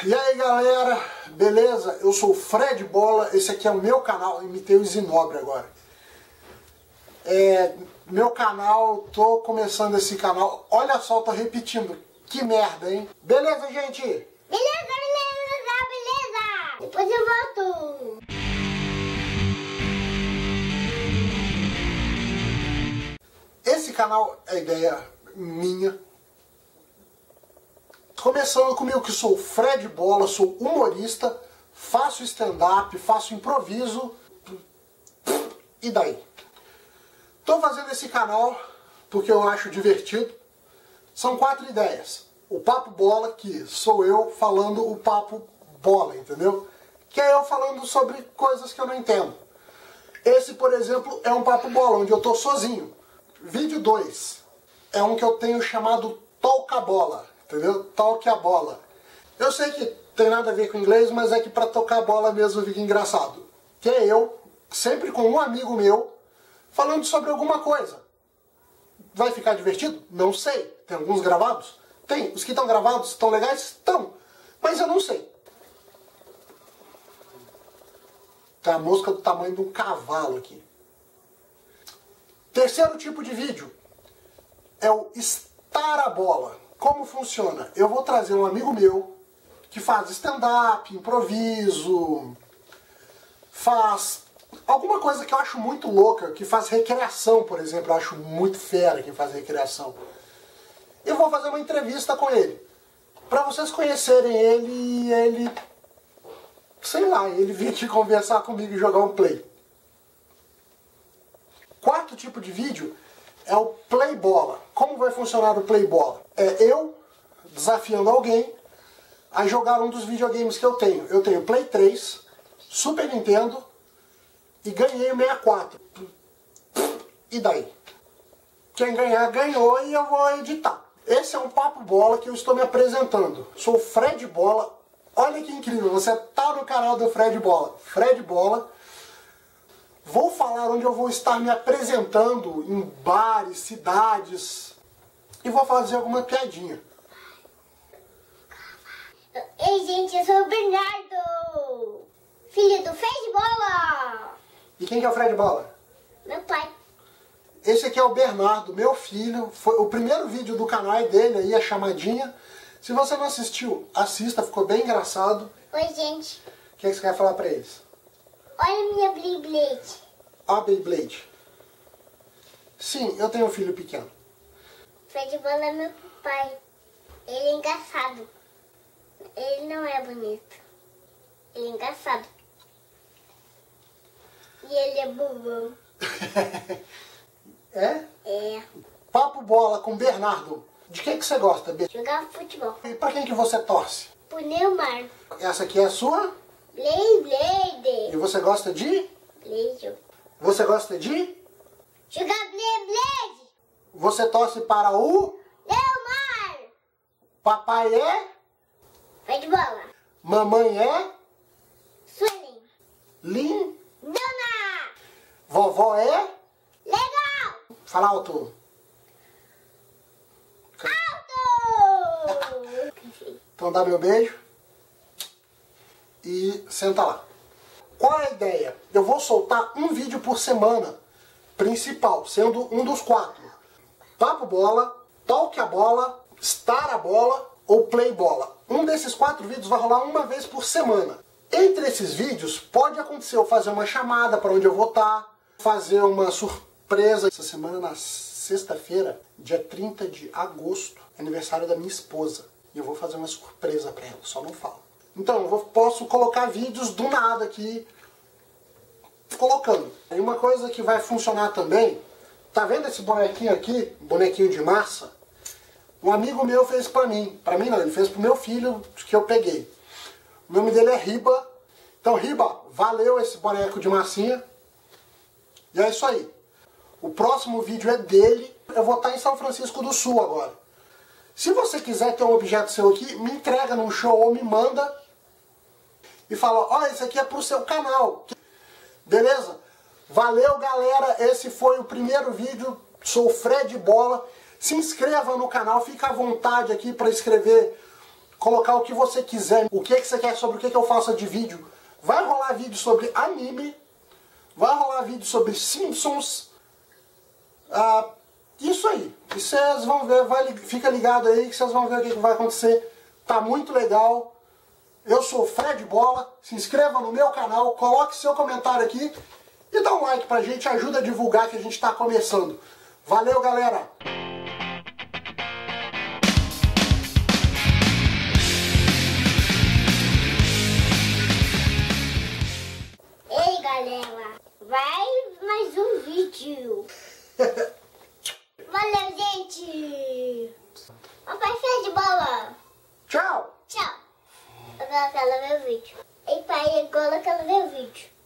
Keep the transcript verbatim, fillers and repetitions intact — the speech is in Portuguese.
E aí galera, beleza? Eu sou o Fred Bola, esse aqui é o meu canal, imitei o Zinobre agora. É, meu canal, tô começando esse canal, olha só, tô repetindo, que merda, hein? Beleza, gente? Beleza, beleza, beleza! Depois eu volto! Esse canal é ideia minha. Começando comigo que sou Fred Bola, sou humorista, faço stand-up, faço improviso, e daí? Tô fazendo esse canal porque eu acho divertido. São quatro ideias. O Papo Bola, que sou eu falando o papo bola, entendeu? Que é eu falando sobre coisas que eu não entendo. Esse, por exemplo, é um Papo Bola, onde eu tô sozinho. Vídeo dois é um que eu tenho chamado Toca a Bola, entendeu? Toque a bola. Eu sei que tem nada a ver com inglês, mas é que pra tocar a bola mesmo fica engraçado. Que é eu, sempre com um amigo meu, falando sobre alguma coisa. Vai ficar divertido? Não sei. Tem alguns gravados? Tem. Os que estão gravados estão legais? Estão. Mas eu não sei. Tem a mosca do tamanho de um cavalo aqui. Terceiro tipo de vídeo é o estar a bola. Como funciona? Eu vou trazer um amigo meu que faz stand-up, improviso, faz alguma coisa que eu acho muito louca, que faz recreação, por exemplo. Eu acho muito fera quem faz recreação. Eu vou fazer uma entrevista com ele. Pra vocês conhecerem ele e ele... sei lá, ele vir aqui conversar comigo e jogar um play. Quarto tipo de vídeo é o Play Bola. Como vai funcionar o Play Bola? É eu desafiando alguém a jogar um dos videogames que eu tenho. Eu tenho Play três, Super Nintendo e ganhei o sessenta e quatro. E daí? Quem ganhar, ganhou e eu vou editar. Esse é um Papo Bola que eu estou me apresentando. Sou o Fred Bola. Olha que incrível, você tá no canal do Fred Bola. Fred Bola. Vou falar onde eu vou estar me apresentando em bares, cidades. E vou fazer alguma piadinha. Ei, gente, eu sou o Bernardo, filho do Fred Bola. E quem que é o Fred Bola? Meu pai. Esse aqui é o Bernardo, meu filho. Foi o primeiro vídeo do canal é dele aí, a chamadinha. Se você não assistiu, assista, ficou bem engraçado. Oi, gente. O que, é que você quer falar pra eles? Olha minha Beyblade. Ó a Beyblade. Sim, eu tenho um filho pequeno. Fred Bola é meu pai. Ele é engraçado. Ele não é bonito. Ele é engraçado. E ele é bobão. É? É. Papo Bola com Bernardo. De que, que você gosta, B? Jogar futebol. E pra quem que você torce? Pro Neymar. Essa aqui é a sua? Beyblade. E você gosta de? Beijo. Você gosta de? Jogar Beyblade. Você torce para o? Neymar. Papai é? Fred Bola. Mamãe é? Suelen. Lin? Dona. Vovó é? Legal. Fala alto. Alto. Então dá meu beijo. E senta lá. Qual é a ideia? Eu vou soltar um vídeo por semana, principal, sendo um dos quatro. Papo Bola, Toque a Bola, Estar a Bola ou Play Bola. Um desses quatro vídeos vai rolar uma vez por semana. Entre esses vídeos, pode acontecer eu fazer uma chamada para onde eu vou estar, fazer uma surpresa. Essa semana, na sexta-feira, dia trinta de agosto, é aniversário da minha esposa. E eu vou fazer uma surpresa para ela, só não falo. Então, eu vou, posso colocar vídeos do nada aqui, colocando. E uma coisa que vai funcionar também, tá vendo esse bonequinho aqui, bonequinho de massa? Um amigo meu fez pra mim, pra mim não, ele fez pro meu filho, que eu peguei. O nome dele é Riba. Então, Riba, valeu esse boneco de massinha. E é isso aí. O próximo vídeo é dele. Eu vou estar em São Francisco do Sul agora. Se você quiser ter um objeto seu aqui, me entrega num show ou me manda e fala, ó, esse aqui é pro seu canal. Beleza? Valeu, galera. Esse foi o primeiro vídeo. Sou o Fred Bola. Se inscreva no canal. Fica à vontade aqui para escrever colocar o que você quiser, o que, que você quer sobre o que, que eu faça de vídeo. Vai rolar vídeo sobre anime, vai rolar vídeo sobre Simpsons, ah, isso aí. E vocês vão ver, vai, fica ligado aí que vocês vão ver o que, que vai acontecer. Tá muito legal. Eu sou o Fred Bola, se inscreva no meu canal, coloque seu comentário aqui e dá um like pra gente, ajuda a divulgar que a gente tá começando. Valeu, galera! Ei, galera, vai mais um vídeo. Valeu, gente! Papai Fred Bola! Tchau! Tchau! Agora eu quero ver o vídeo. Ei, pai, agora eu quero ver o vídeo.